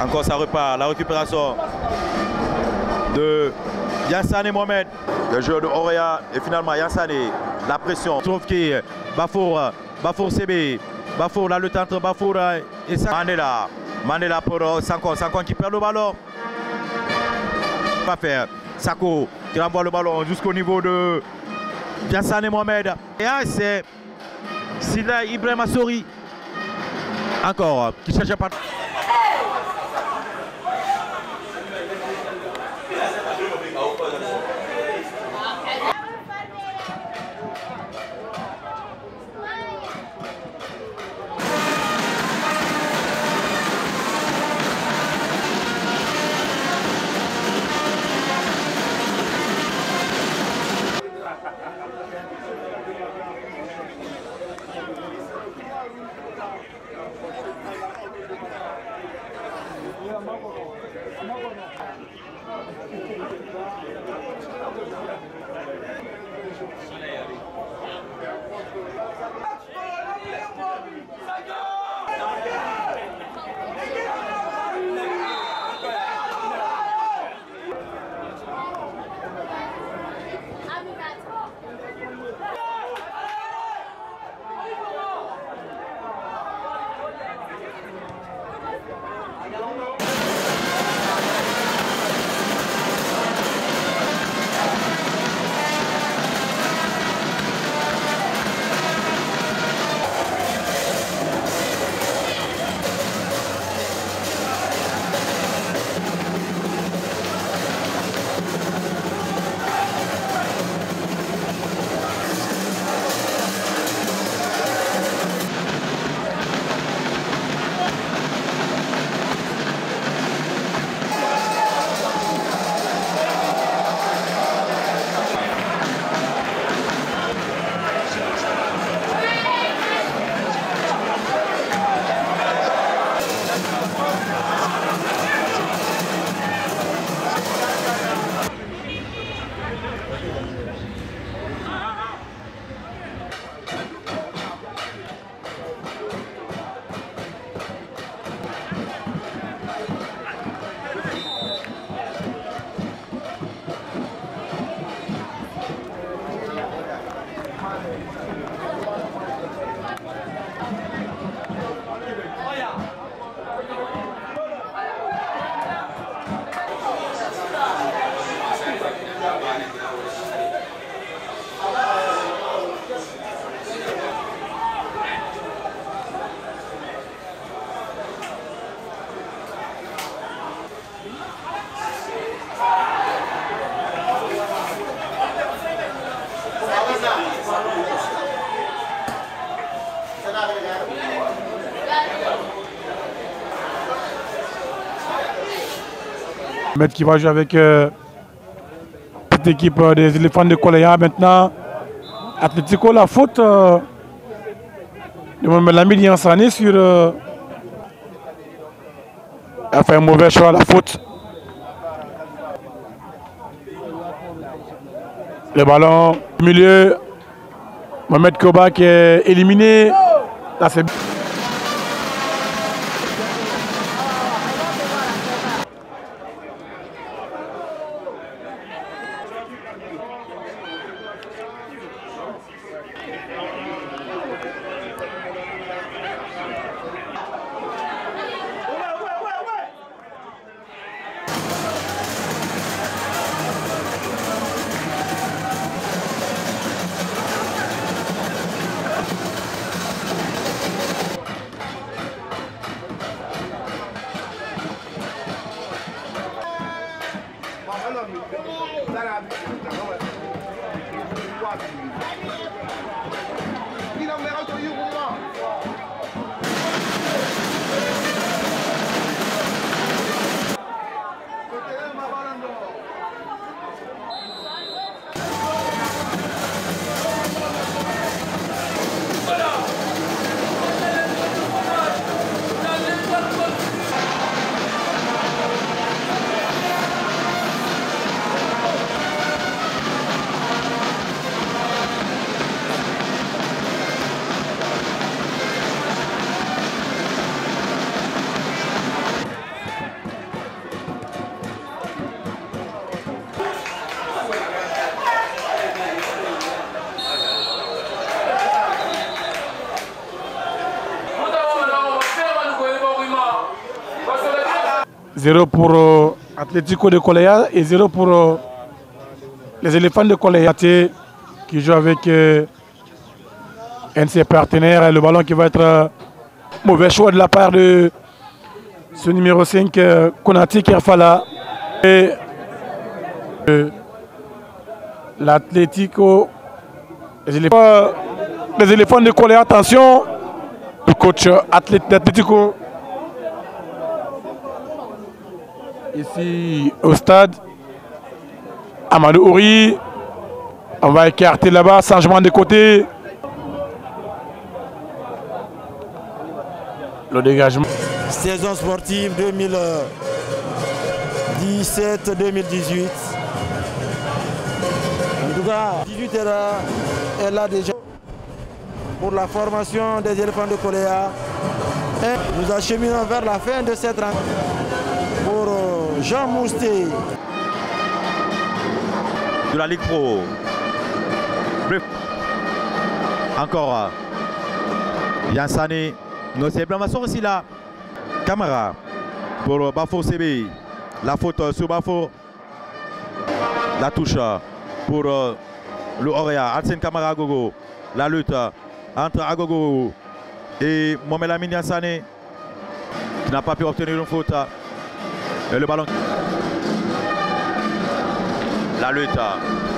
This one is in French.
Encore ça repart, la récupération de Yassane Mohamed, le joueur de Orea. Et finalement Yassane, la pression. Trouve qui Bafour CB. Bafour là le temps entre Bafour et Mandela. Mandela pour Sankon qui perd le ballon. Pas faire. Sako qui renvoie le ballon jusqu'au niveau de Yassane Mohamed. Et là c'est Sila Ibrahim Assori. Encore qui cherche à partir. Qui va jouer avec cette équipe des éléphants de Koleya. Maintenant, Atlético, la faute de Mohamed Lamine Yassane sur. A fait un mauvais choix, la faute. Le ballon au milieu. Mohamed Koba qui est éliminé. Là, c'est 0 pour Atlético de Coléa et 0 pour les éléphants de Coléa qui jouent avec un de ses partenaires. Le ballon qui va être mauvais choix de la part de ce numéro 5, Konati Kerfala. Et l'Atlético, les éléphants de Coléa, attention, le coach d'Atlético. Ici au stade, Amadou Ouri, on va écarter là-bas, changement de côté. Le dégagement. Saison sportive 2017-2018. En tout cas, 18 est là déjà pour la formation des éléphants de Coléa. Et nous acheminons vers la fin de cette rencontre pour Jean Mousté. De la Ligue Pro. Encore Yansane. Nos éblémations aussi là. Camara pour Bafo CB. La faute sur Bafo. La touche pour le Orea. Alsen Camara Agogo. La lutte entre Agogo et Mohamed Lamine Yansane qui n'a pas pu obtenir une faute. Et le ballon. La lutte